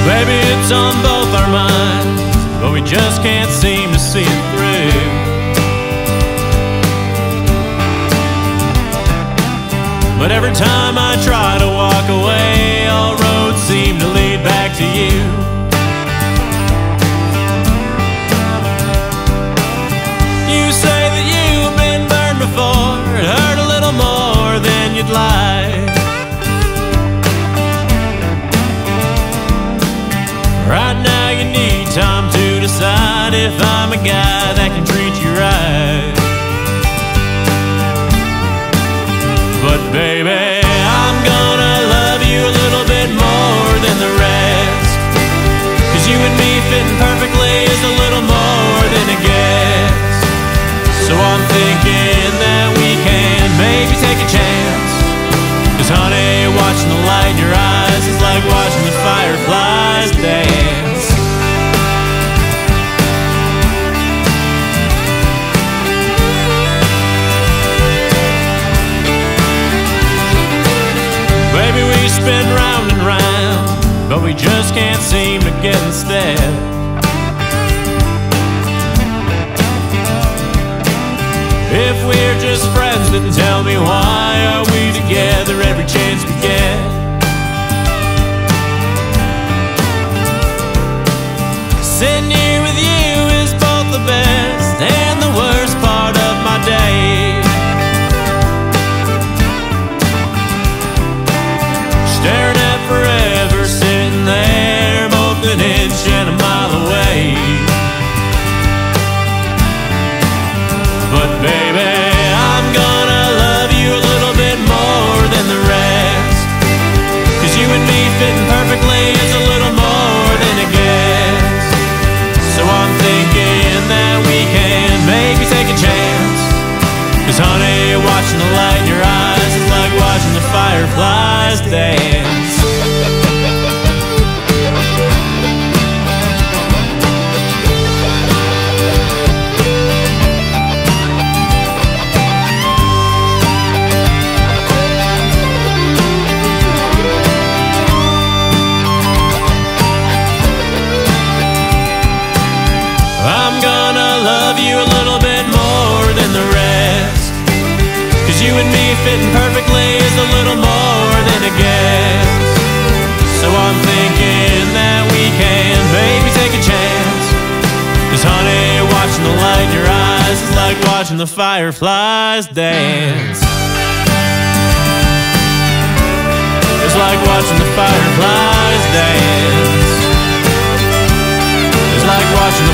Baby, it's on both our minds, but we just can't seem to see it through. But every time I try to walk away, all roads seem to lead back to you. You say that you've been burned before, it hurt a little more than you'd like. Right now you need time to decide if I'm a guy that can treat you right. But baby, I'm gonna love you a little bit more than the rest, 'cause you and me fitting perfectly is a little more than a guess. So I'm thinking that we can maybe take a chance, 'cause honey, watching the light in your eyes is like watching the fireflies dance. Baby, we spin round and round, but we just can't seem to get in step. If we're just friends, then tell me why are we together every chance we get? Sitting here with you is both the best and the worst part of my day. Staring at forever, sitting there, both an inch and a mile away. But baby, I'm gonna love you a little bit more than the rest, 'cause you and me fitting perfectly is a little more than a guess. So I'm thinking that we can maybe take a chance, 'cause honey, watching the light in your eyes is like watching the fireflies dance. I'm gonna love you a little bit more than the rest, 'cause you and me fitting perfectly is a little more than a guess. So I'm thinking that we can maybe take a chance, 'cause honey, watching the light in your eyes is like watching the fireflies dance. It's like watching the fireflies dance. It's like watching